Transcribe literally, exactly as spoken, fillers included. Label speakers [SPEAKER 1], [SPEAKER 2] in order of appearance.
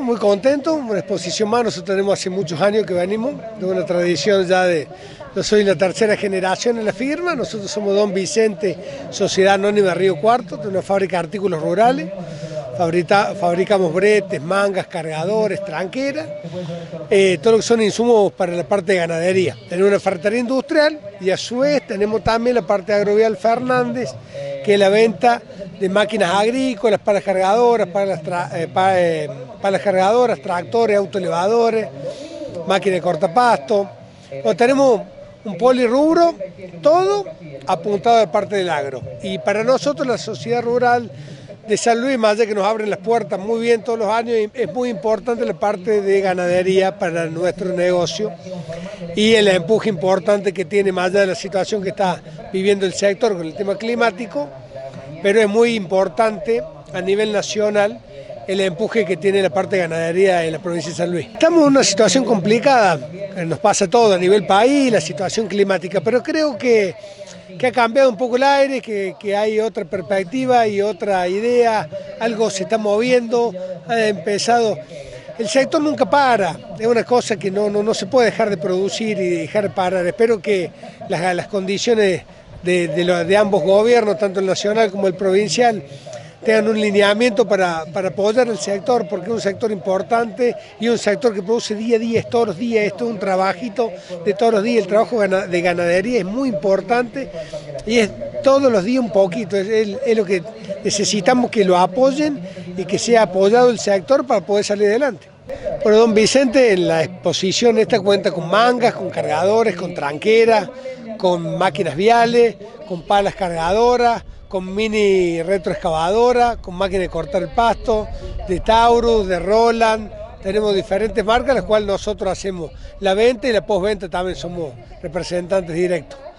[SPEAKER 1] Muy contento, una exposición más, nosotros tenemos hace muchos años que venimos, de una tradición ya de, yo soy la tercera generación en la firma, nosotros somos Don Vicente, Sociedad Anónima Río Cuarto, de una fábrica de artículos rurales, Fabrica, fabricamos bretes, mangas, cargadores, tranqueras, eh, todo lo que son insumos para la parte de ganadería. Tenemos una ferretería industrial y a su vez tenemos también la parte de Agrovial Fernández, que es la venta de máquinas agrícolas, para las cargadoras, para las, tra eh, para, eh, para las cargadoras, tractores, autoelevadores, máquinas de cortapasto. Bueno, tenemos un polirrubro, todo apuntado de parte del agro. Y para nosotros la sociedad rural de San Luis, más allá que nos abren las puertas muy bien todos los años, es muy importante la parte de ganadería para nuestro negocio y el empuje importante que tiene, más allá de la situación que está viviendo el sector con el tema climático, pero es muy importante a nivel nacional el empuje que tiene la parte de ganadería en la provincia de San Luis. Estamos en una situación complicada, nos pasa todo a nivel país, la situación climática, pero creo que que ha cambiado un poco el aire, que, que hay otra perspectiva y otra idea, algo se está moviendo, ha empezado. El sector nunca para, es una cosa que no, no, no se puede dejar de producir y dejar de parar. Espero que las, las condiciones de, de, lo, de ambos gobiernos, tanto el nacional como el provincial, tengan un lineamiento para, para apoyar el sector, porque es un sector importante y un sector que produce día a día, es todos los días, esto es un trabajito de todos los días, el trabajo de ganadería es muy importante y es todos los días un poquito, es, es, es lo que necesitamos, que lo apoyen y que sea apoyado el sector para poder salir adelante. Bueno, Don Vicente en la exposición esta cuenta con mangas, con cargadores, con tranqueras, con máquinas viales, con palas cargadoras, con mini retroexcavadora, con máquina de cortar el pasto, de Taurus, de Roland. Tenemos diferentes marcas, las cuales nosotros hacemos la venta y la postventa también somos representantes directos.